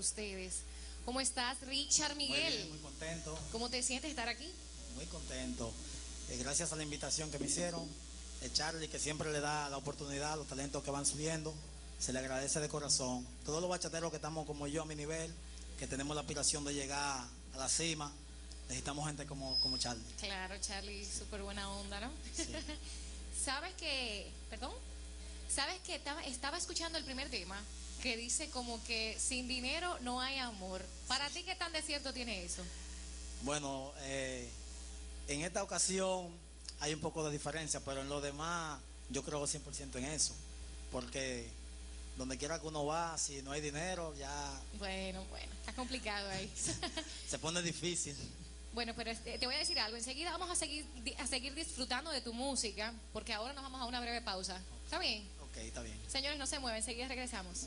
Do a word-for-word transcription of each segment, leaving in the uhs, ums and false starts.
ustedes. ¿Cómo estás, Richard Miguel? Muy bien, muy contento. ¿Cómo te sientes estar aquí? Muy contento. Eh, gracias a la invitación que me hicieron, de Charlie, que siempre le da la oportunidad a los talentos que van subiendo, se le agradece de corazón. Todos los bachateros que estamos como yo a mi nivel, que tenemos la aspiración de llegar a la cima, necesitamos gente como, como Charlie. Claro, Charlie, súper buena onda, ¿no? Sí. ¿Sabes que, perdón? ¿Sabes que estaba, estaba escuchando el primer tema que dice como que sin dinero no hay amor? ¿Para ti qué tan de cierto tiene eso? Bueno, eh, en esta ocasión hay un poco de diferencia, pero en lo demás yo creo cien por ciento en eso, porque donde quiera que uno va, si no hay dinero, ya... Bueno, bueno, está complicado ahí. Se pone difícil. Bueno, pero este, te voy a decir algo. Enseguida vamos a seguir a seguir disfrutando de tu música, porque ahora nos vamos a una breve pausa. ¿Está bien? Ok, está bien. Señores, no se mueven, enseguida regresamos.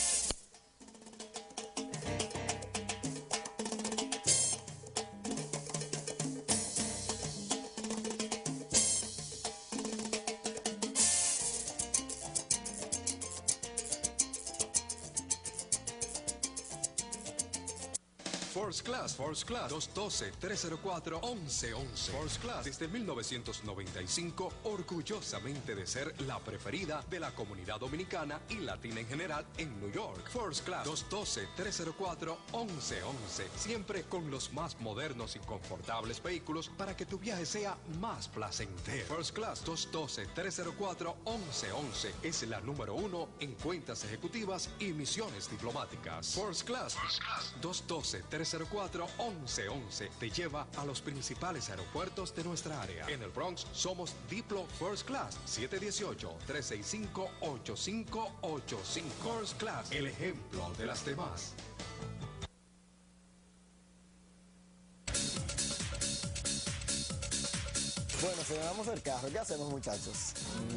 First Class, First Class, dos uno dos, tres cero cuatro, once once. First Class, desde mil novecientos noventa y cinco, orgullosamente de ser la preferida de la comunidad dominicana y latina en general en New York. First Class, dos uno dos, tres cero cuatro, once once. Siempre con los más modernos y confortables vehículos para que tu viaje sea más placentero. First Class, dos uno dos, tres cero cuatro, once once. Es la número uno en cuentas ejecutivas y misiones diplomáticas. First Class, First Class, dos uno dos, tres cero cuatro, once once te lleva a los principales aeropuertos de nuestra área. En el Bronx somos Diplo First Class, siete uno ocho, tres seis cinco, ocho cinco ocho cinco. First Class, el ejemplo de las demás. Bueno, si vamos al carro, ¿qué hacemos, muchachos?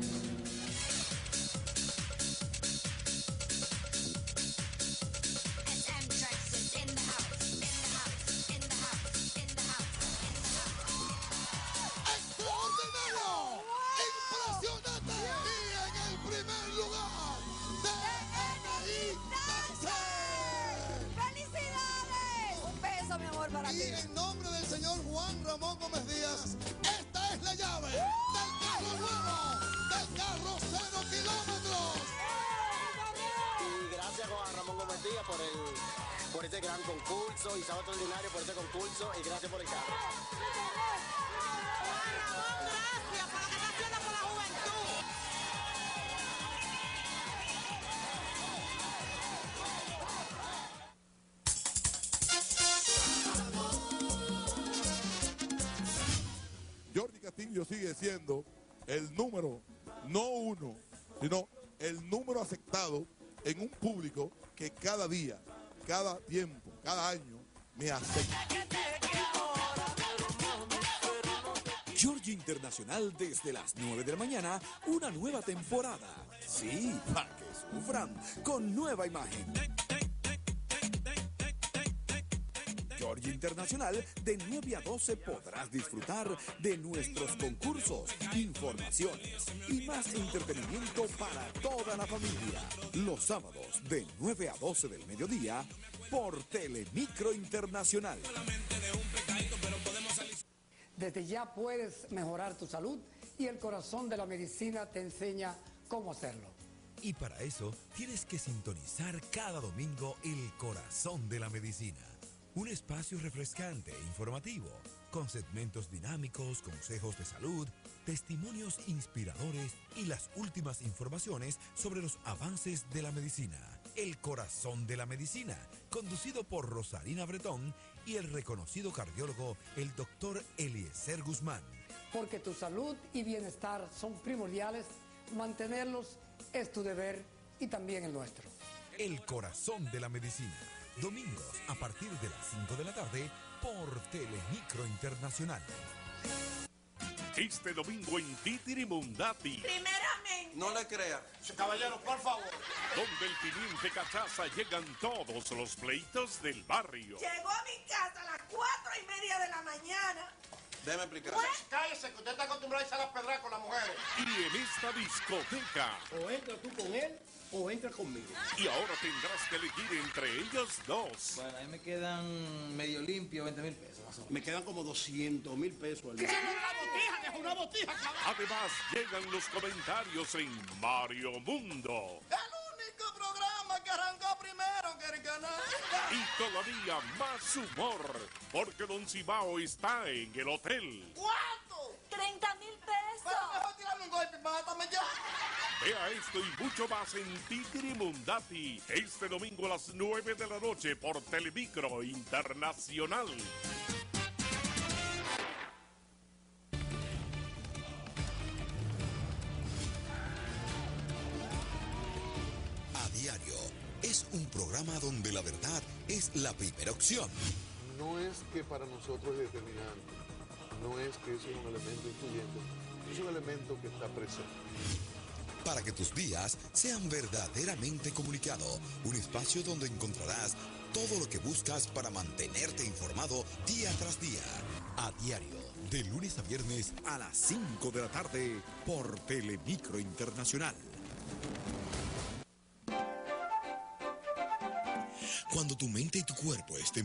Y en nombre del señor Juan Ramón Gómez Díaz, esta es la llave del carro nuevo, del carro cero kilómetros. Y gracias Juan Ramón Gómez Díaz por, el, por este gran concurso, y sábado extraordinario por este concurso, y gracias por el carro. Juan Ramón, gracias por lo que está haciendo por la juventud. Jordi Castillo sigue siendo el número, no uno, sino el número aceptado en un público que cada día, cada tiempo, cada año me acepta. Georgia Internacional desde las nueve de la mañana, una nueva temporada. Sí, para que sufran, con nueva imagen. Georgia Internacional, de nueve a doce podrás disfrutar de nuestros concursos, informaciones y más entretenimiento para toda la familia. Los sábados de nueve a doce del mediodía por Telemicro Internacional. Desde ya puedes mejorar tu salud y el corazón de la medicina te enseña cómo hacerlo. Y para eso tienes que sintonizar cada domingo El Corazón de la Medicina. Un espacio refrescante e informativo, con segmentos dinámicos, consejos de salud, testimonios inspiradores y las últimas informaciones sobre los avances de la medicina. El Corazón de la Medicina, conducido por Rosarina Bretón y el reconocido cardiólogo, el doctor Eliezer Guzmán. Porque tu salud y bienestar son primordiales, mantenerlos es tu deber y también el nuestro. El Corazón de la Medicina. Domingos a partir de las cinco de la tarde por Telemicro Internacional. Este domingo en Titirimundati. Primeramente. No le crea. Caballero, por favor. Donde el Teniente Cachaza llegan todos los pleitos del barrio. Llegó a mi casa a las cuatro y media de la mañana Déjame explicar. Cállese, que usted está acostumbrado a echar las pedras con las mujeres. Y en esta discoteca. O entras tú con él, o entras conmigo. Y ahora tendrás que elegir entre ellos dos. Bueno, ahí me quedan medio limpio, veinte mil pesos más o menos. Me quedan como doscientos mil pesos al mes. ¡Es una botija, que es una botija, cabrón! Además, llegan los comentarios en Mario Mundo. El único programa que arrancó primero que el canal. Y todavía más humor, porque Don Cibao está en el hotel. ¿Cuánto? ¡treinta mil pesos! Pero mejor tirarme un golpe, mátame ya. Vea esto y mucho más en Tigri Mundati, este domingo a las nueve de la noche por Telemicro Internacional. A diario es un programa donde la verdad es la primera opción. No es que para nosotros es determinante, no es que eso es un elemento influyente, es un elemento que está presente. Para que tus días sean verdaderamente comunicados, un espacio donde encontrarás todo lo que buscas para mantenerte informado día tras día. A diario, de lunes a viernes a las cinco de la tarde por Telemicro Internacional. Cuando tu mente y tu cuerpo estén...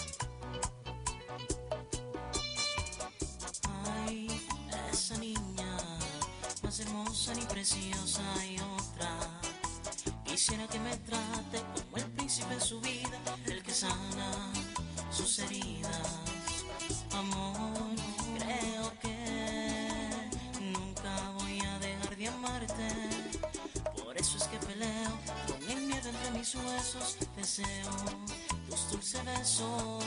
Ay, esa niña, más hermosa ni preciosa hay otra. Quisiera que me trate como el príncipe en su vida, el que sana sus heridas. Amor, creo que nunca voy a dejar de amarte. Por eso es que peleo con el miedo entre mis huesos. Deseo tus dulces besos.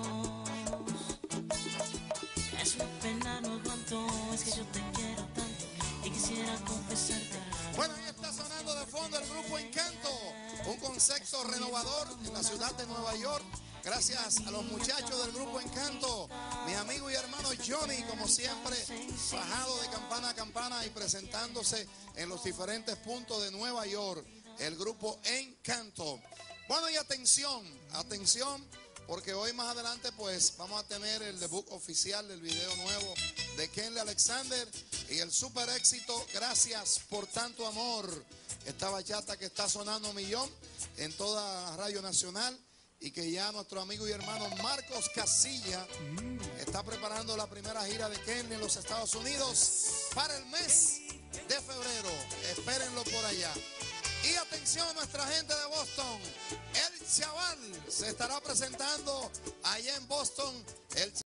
Es una pena, no aguanto, es que yo te quiero tanto y quisiera confesarte. Bueno, ahí está sonando de fondo el grupo Encanto, un concepto renovador en la ciudad de Nueva York. Gracias a los muchachos del grupo Encanto, mi amigo y hermano Johnny, como siempre, bajado de campana a campana y presentándose en los diferentes puntos de Nueva York, el grupo Encanto. Bueno, y atención, atención, porque hoy más adelante pues vamos a tener el debut oficial del video nuevo de Kenley Alexander y el super éxito Gracias por tanto amor. Esta bachata que está sonando millón en toda la radio nacional y que ya nuestro amigo y hermano Marcos Casilla está preparando la primera gira de Kenley en los Estados Unidos para el mes de febrero. Espérenlo por allá. Y atención a nuestra gente de Boston, el Chaval se estará presentando allá en Boston. El